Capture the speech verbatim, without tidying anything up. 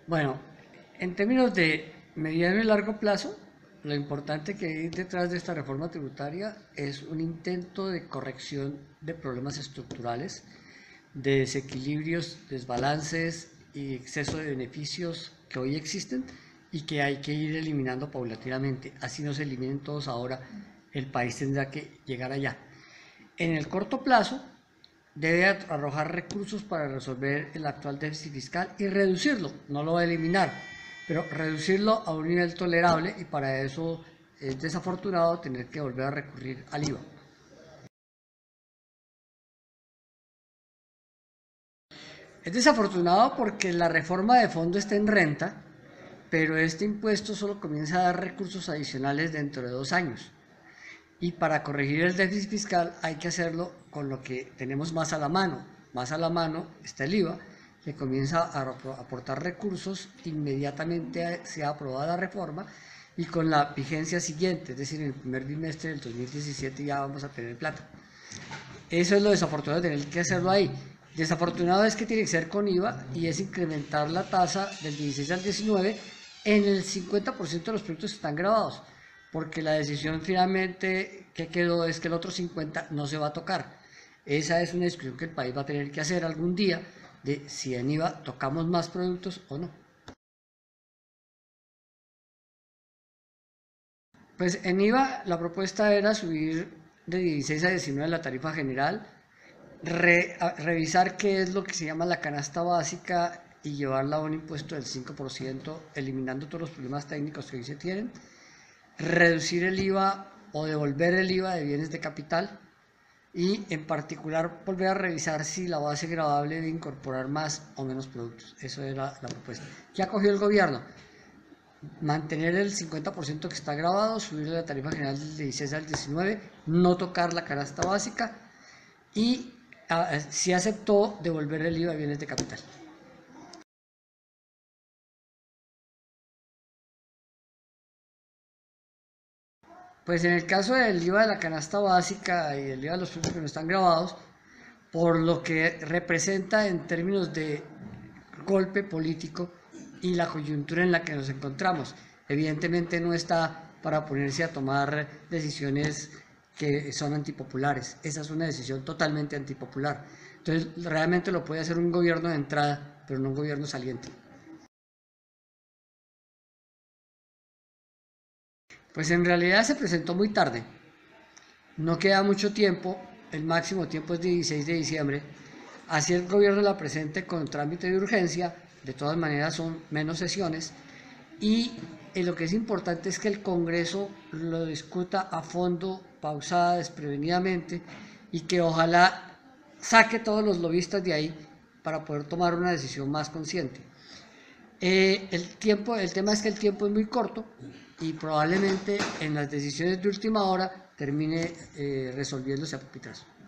Bueno, en términos de mediano y largo plazo, lo importante que hay detrás de esta reforma tributaria es un intento de corrección de problemas estructurales, de desequilibrios, desbalances y exceso de beneficios que hoy existen y que hay que ir eliminando paulatinamente. Así no se eliminen todos ahora, el país tendrá que llegar allá. En el corto plazo, debe arrojar recursos para resolver el actual déficit fiscal y reducirlo, no lo va a eliminar, pero reducirlo a un nivel tolerable, y para eso es desafortunado tener que volver a recurrir al I V A. Es desafortunado porque la reforma de fondo está en renta, pero este impuesto solo comienza a dar recursos adicionales dentro de dos años. Y para corregir el déficit fiscal hay que hacerlo con lo que tenemos más a la mano. Más a la mano está el I V A, que comienza a aportar recursos inmediatamente sea aprobada la reforma y con la vigencia siguiente, es decir, en el primer bimestre del dos mil diecisiete ya vamos a tener plata. Eso es lo desafortunado de tener que hacerlo ahí. Desafortunado es que tiene que ser con I V A y es incrementar la tasa del dieciséis al diecinueve en el cincuenta por ciento de los productos que están grabados, porque la decisión finalmente que quedó es que el otro cincuenta por ciento no se va a tocar. Esa es una discusión que el país va a tener que hacer algún día, de si en I V A tocamos más productos o no. Pues en I V A la propuesta era subir de dieciséis a diecinueve la tarifa general, re, a, revisar qué es lo que se llama la canasta básica y llevarla a un impuesto del cinco por ciento, eliminando todos los problemas técnicos que hoy se tienen, reducir el I V A o devolver el I V A de bienes de capital y en particular volver a revisar si la base gravable debe incorporar más o menos productos. Eso era la propuesta. ¿Qué ha cogido el gobierno? Mantener el cincuenta por ciento que está grabado, subir la tarifa general del dieciséis al diecinueve, no tocar la canasta básica y uh, si aceptó devolver el I V A de bienes de capital. Pues en el caso del I V A de la canasta básica y el I V A de los productos que no están grabados, por lo que representa en términos de golpe político y la coyuntura en la que nos encontramos, evidentemente no está para ponerse a tomar decisiones que son antipopulares. Esa es una decisión totalmente antipopular. Entonces, realmente lo puede hacer un gobierno de entrada, pero no un gobierno saliente. Pues en realidad se presentó muy tarde. No queda mucho tiempo, el máximo tiempo es dieciséis de diciembre. Así el gobierno la presente con trámite de urgencia, de todas maneras son menos sesiones. Y eh, lo que es importante es que el Congreso lo discuta a fondo, pausada, desprevenidamente, y que ojalá saque todos los lobistas de ahí para poder tomar una decisión más consciente. Eh, el, tiempo, el tema es que el tiempo es muy corto y probablemente en las decisiones de última hora termine eh, resolviéndose a pupitrazo.